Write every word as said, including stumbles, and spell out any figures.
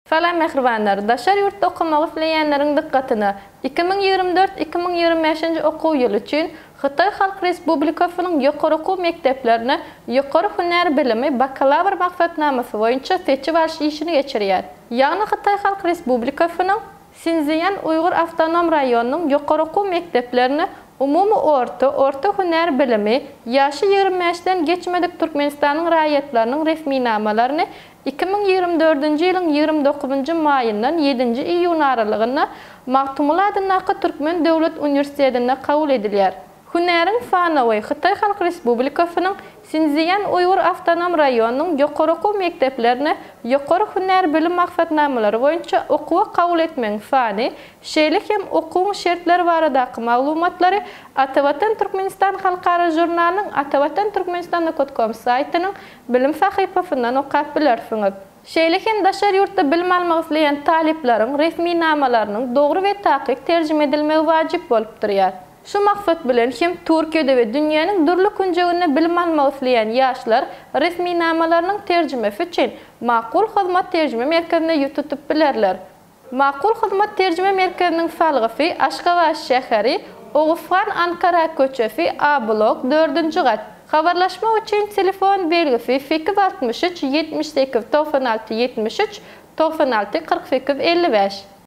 Salam mehribanlar, Daşar yurtda okumağı isleyenlerin dikkatini iki min ýygrimi dört iki min ýygrimi beşinji okuw ýyly üçin Hytaý Halk Respublikasynyň ýokary okuw mekdeplerine ýokary hünär bilimi bakalavr maksatnamasy boýunça seçip alýş işini geçirýär. Ýagny Hytaý Halk Respublikasynyň Sinziyan Uygur Avtonom Raýonunyň ýokary okuw mekdeplerine umumy orta, orta hünär bilimi ýaşy ýygrimi beşden geçmedik Türkmenistanyň raýatlarynyň resmi namalaryny iki min ýygrimi dördünji ýylyň ýygrimi dokuzunji maýyndan ýedinji iýun aralygyna Magtumul adynaky Türkmen Döwlet Uniwersitetine kabul edilýär. Hünäriň fanawy Hytaý Halk Respublikasynyň Sinziyan Uygur Avtonom Raýonunyň ýokary okuw mekdeplerine ýokary hünär bilim maksatnamalary boýunça okuwa kabul etmeň fany, şeýlik hem okuw şertleri baradaky maglumatlary Atawatan Türkmenistan Halkara jurnalynyň Atawatan Türkmenistan nokta com saýtynyň bilim sahypasyndan okap bilersiňiz. Şeýlik hem daşar ýurtda bilim almak isleýän talipleriň resmi namalarynyň dogry we takyk terjime edilmegi wajyp bolup durýar. Şu maksat bilen hem Türkiýede we dünýäniň durly künjegine bilim almak isleýän ýaşlar resmi namalarynyň terjimesi üçin Makul Hyzmat Terjime Merkezine ýutup bilerler. Makul Hyzmat Terjime Merkeziniň salgyfy Aşgabat şäheri, Oğuzhan Ankara köçesi A blok dördünji gat. Habarlaşma üçin telefon belgisi sekiz altmış üç yetmiş sekiz doksan alty yetmiş üç doksan alty kırk sekiz elli beş.